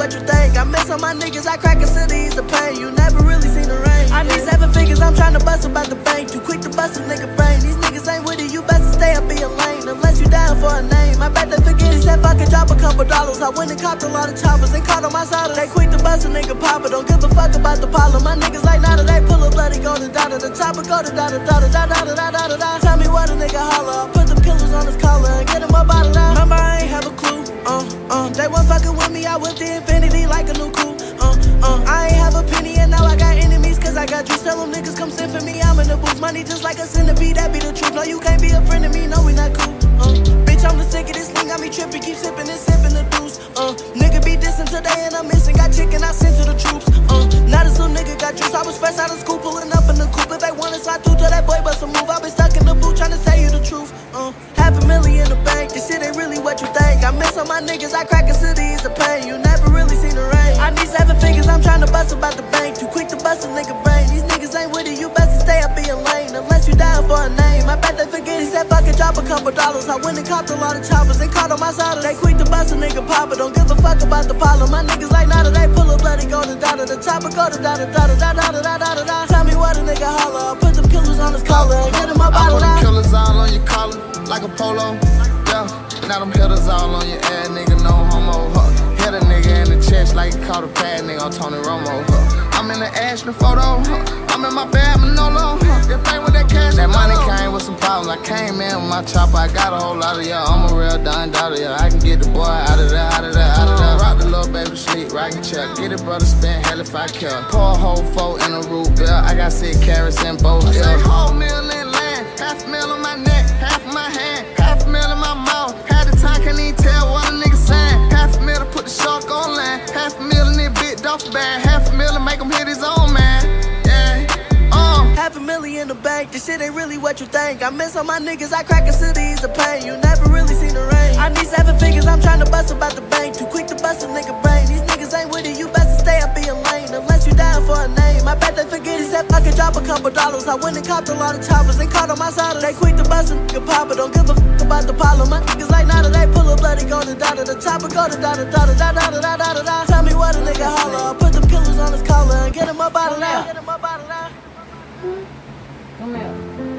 what you think. I miss on my niggas, I crack a city, the pain. You never really seen the rain. I need 7 figures, I'm tryna bust about the bank. Too quick to bust a nigga brain. These niggas ain't with it, you best to stay up in your lane. Unless you down for a name. I bet they forget he said fucking drop a couple dollars. I went and copped a lot of choppers and caught on my side. They quick to bust a nigga popper, don't give a fuck about the problem. My niggas like nada, they pull a bloody golden dot of the chopper, go to da da da da da da da da da da. Tell me what a nigga holler. Put them killers on his collar and get him up out of there. Remember I ain't have a clue. They weren't fucking with me, I went to infinity like a new coupe. I ain't have a penny and now I got enemies, cause I got juice. Tell them niggas come send for me, I'm in the booth. Money just like a centipede, that be the truth. No, you can't be a friend of me, no, we not cool. Bitch, I'm the sick of this thing, got me tripping, keep sipping and sipping the deuce. Nigga be dissing today and I'm missing, got chicken, I sent to the troops. Now this little nigga got juice, I was fresh out of school, pulling up in the coupe. If they wanna slide through, tell that boy bust a move. I been stuck in the boot, trying to tell you the truth. $500,000 in the bank, this shit ain't really what you think. I miss on my niggas, I crack a city, it's the pain. You never really seen the rain. I need 7 figures, I'm tryna bust about the bank. Too quick to bust a nigga brain. These niggas ain't with it, you best to stay up in your lane. Unless you down for a name. I bet they forget he said fucking drop a couple dollars. I went and copped a lot of choppers and caught on my side. They quick to bust a nigga popper, don't give a fuck about the problem. My niggas like nada, they pull a bloody golden dot of the chopper, go to da da da da da da da da da. Tell me what a nigga holler. Put them killers on his collar and get him up out of there. I put them killers all on your collar, like a polo. Yeah, now them hitters all on your ass, nigga, no homo. Hit a nigga in the chest like he caught a pad, nigga, on Tony Romo. I'm in the Ashton photo, I'm in my bad Manolo. That thing with that cash, that money came with some problems. I came in with my chopper, I got a whole lot of y'all. I'm a real done daughter, yeah. I can get the boy out of there, out of there, out of there. Rock the little baby to sleep, rockin' check. Get it, brother, spin hell if I care. Pour a whole 4 in a root bill. I got 6 carats in both hills. Say whole meal in land, $500,000 on my neck, half of my hand, $500,000 in my mouth. Had the time, can't even tell what a nigga saying. $500,000 to put the shark on line, $500,000 in this big duffel bag, $500,000 to make him hit his own man. Yeah, $500,000 in the bank, this shit ain't really what you think. I miss on my niggas, I crack a city, it's the pain. You never really seen the rain. I need 7 figures, I'm tryna bust about the bank. Too quick to bust a nigga brain. These niggas ain't with it, you best to stay up in your lane. Unless you down for a name. I bet they forget he said fucking drop a couple dollars. I went and copped a lot of choppers and caught on my side. They quick to bust a nigga popper, don't give a fuck about the problem. My niggas like nada, they pull a bloody golden dot of the chopper, go to da da da da da da da da da da. Tell me what a nigga holler. Put them killers on his collar and get him up out of there. Come here.